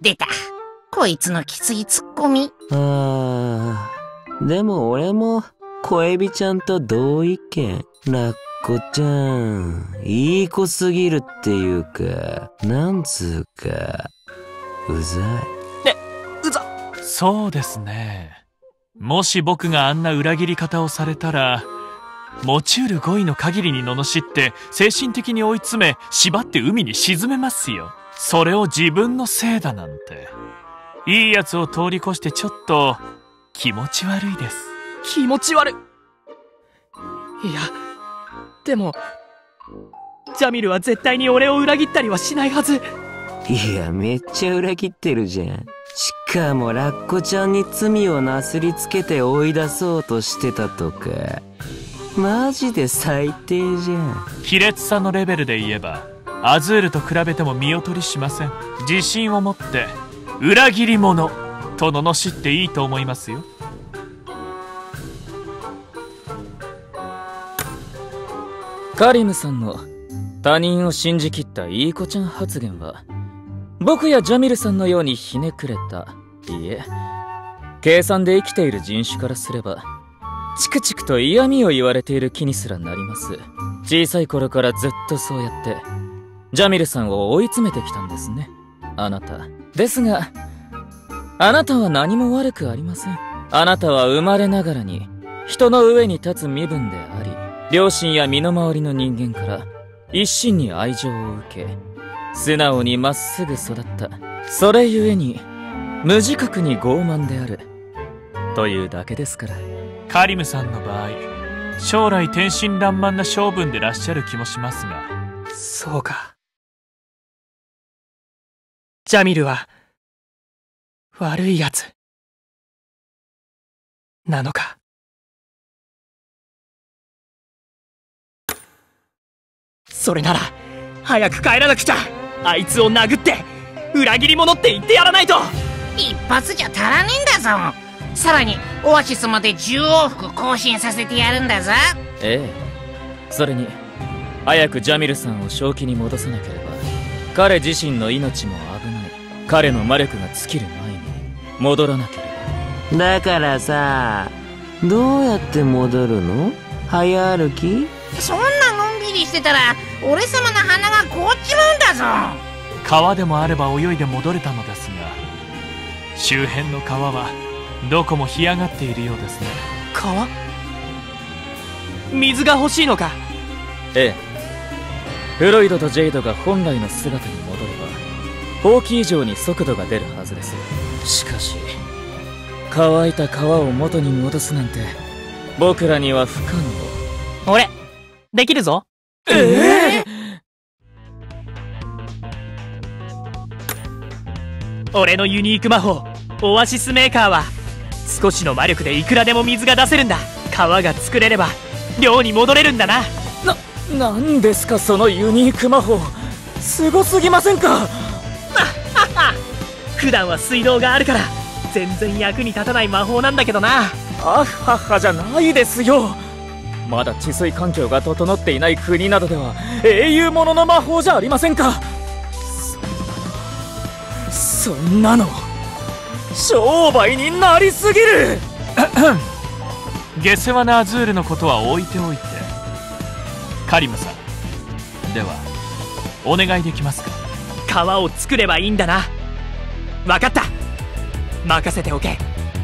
出た。こいつのきついツッコミ。 でも俺も小エビちゃんと同意見。ラッコちゃん、いい子すぎるっていうか、なんつうか、うざい。 うざ。そうですね。もし僕があんな裏切り方をされたら、持ち得る語彙の限りに罵って精神的に追い詰め縛って海に沈めますよ。それを自分のせいだなんて、いいやつを通り越してちょっと気持ち悪いです。 気持ち悪い。いやでもジャミルは絶対に俺を裏切ったりはしないはず。 いや、めっちゃ裏切ってるじゃん。しかもラッコちゃんに罪をなすりつけて追い出そうとしてたとか、マジで最低じゃん。 卑劣さのレベルで言えばアズールと比べても見劣りしません。自信を持って裏切り者と罵っていいと思いますよ。 カリムさんの他人を信じきったいい子ちゃん発言は、僕やジャミルさんのようにひねくれた、いえ計算で生きている人種からすればチクチクと嫌味を言われている気にすらなります。小さい頃からずっとそうやってジャミルさんを追い詰めてきたんですね、あなた。ですがあなたは何も悪くありません。あなたは生まれながらに人の上に立つ身分であり、両親や身の回りの人間から一心に愛情を受け、素直にまっすぐ育った。それゆえに無自覚に傲慢であるというだけですから。 カリムさんの場合、将来天真爛漫な性分でらっしゃる気もしますが。 そうか。ジャミルは悪いやつなのか。それなら早く帰らなくちゃ。あいつを殴って裏切り者って言ってやらないと。 一発じゃ足らねえんだぞ。さらにオアシスまで10往復更新させてやるんだぞ。 ええ、それに早くジャミルさんを正気に戻さなければ彼自身の命も危ない。彼の魔力が尽きる前に戻らなければ。 だからさ、どうやって戻るの？早歩き？ そんなのんびりしてたら俺様の鼻が凍っちまうんだぞ。 川でもあれば泳いで戻れたのですが、周辺の川はどこも干上がっているようですね。 川？水が欲しいのか？ ええ、フロイドとジェイドが本来の姿に戻ればほうき以上に速度が出るはずです。しかし乾いた川を元に戻すなんて僕らには不可能。 俺できるぞ。俺のユニーク魔法オアシスメーカーは少しの魔力でいくらでも水が出せるんだ。川が作れれば寮に戻れるんだな。 なんですかそのユニーク魔法、すごすぎませんか。 普段は水道があるから全然役に立たない魔法なんだけどな。 あっはっはじゃないですよ。まだ治水環境が整っていない国などでは英雄ものの魔法じゃありませんか。そんなの商売になりすぎる。 下世話なアズールのことは置いておいて、カリムさん、ではお願いできますか。 川を作ればいいんだな。分かった、任せておけ。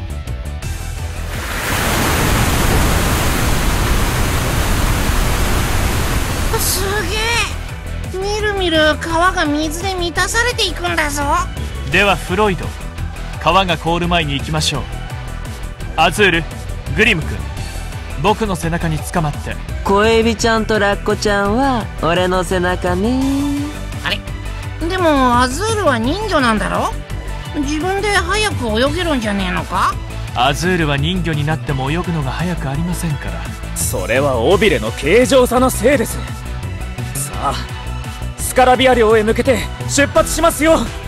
すげえ、みるみる川が水で満たされていくんだぞ。 ではフロイド、川が凍る前に行きましょう。アズール、グリム君、僕の背中につかまって。 小エビちゃんとラッコちゃんは俺の背中ね。 あれ、でもアズールは人魚なんだろ。自分で早く泳げるんじゃねえのか。 アズールは人魚になっても泳ぐのが早くありませんから。 それは尾びれの形状差のせいです。さあスカラビア領へ向けて出発しますよ。